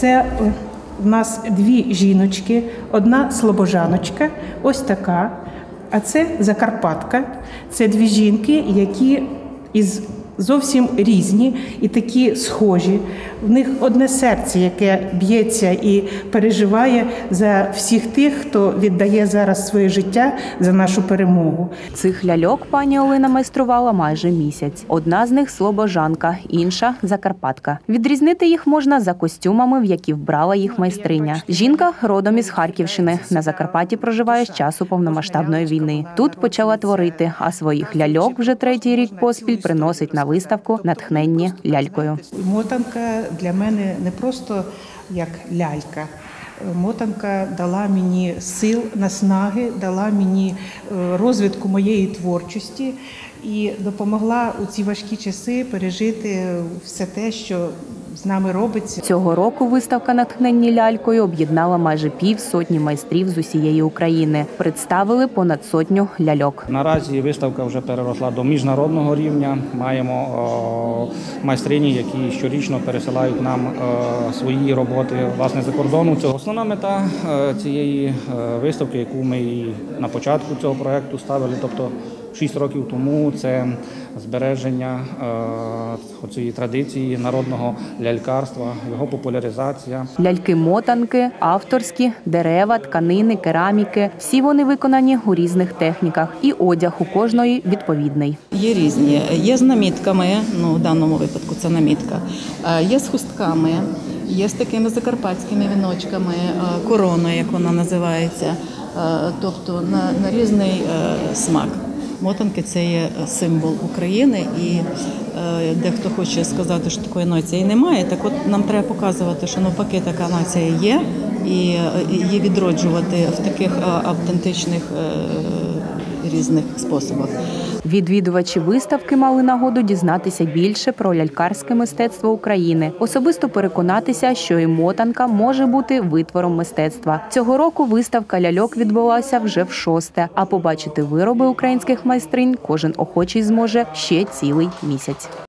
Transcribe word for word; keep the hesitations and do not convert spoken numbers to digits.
Це у нас дві жіночки, одна слобожаночка, ось така, а це закарпатка. Це дві жінки, які із зовсім різні і такі схожі. В них одне серце, яке б'ється і переживає за всіх тих, хто віддає зараз своє життя за нашу перемогу. Цих ляльок пані Олена майструвала майже місяць. Одна з них – слобожанка, інша – закарпатка. Відрізнити їх можна за костюмами, в які вбрала їх майстриня. Жінка родом із Харківщини. На Закарпатті проживає з часу повномасштабної війни. Тут почала творити, а своїх ляльок вже третій рік поспіль приносить на виставку натхненні лялькою. Мотанка для мене не просто як лялька. Мотанка дала мені сил, наснаги, дала мені розвитку моєї творчості і допомогла у ці важкі часи пережити все те, що з нами робиться. Цього року виставка «Натхненні лялькою» об'єднала майже півсотні майстрів з усієї України. Представили понад сотню ляльок. Наразі виставка вже переросла до міжнародного рівня. Маємо о, майстрині, які щорічно пересилають нам о, свої роботи власне за кордону. Це основна мета о, цієї о, виставки, яку ми і на початку цього проєкту ставили, тобто шість років тому, це збереження е, цієї традиції народного лялькарства, його популяризація. Ляльки-мотанки, авторські, дерева, тканини, кераміки – всі вони виконані у різних техніках. І одяг у кожної відповідний. Є різні. Є з намітками, ну в даному випадку це намітка, є з хустками, є з такими закарпатськими віночками, короною, як вона називається, тобто на, на різний смак. Мотанки – це є символ України, і е, дехто хоче сказати, що такої нації немає. Так от нам треба показувати, що навпаки така нація є, і її відроджувати в таких автентичних е, різних способах. Відвідувачі виставки мали нагоду дізнатися більше про лялькарське мистецтво України, особисто переконатися, що і мотанка може бути витвором мистецтва. Цього року виставка ляльок відбулася вже в шосте, а побачити вироби українських майстринь кожен охочий зможе ще цілий місяць.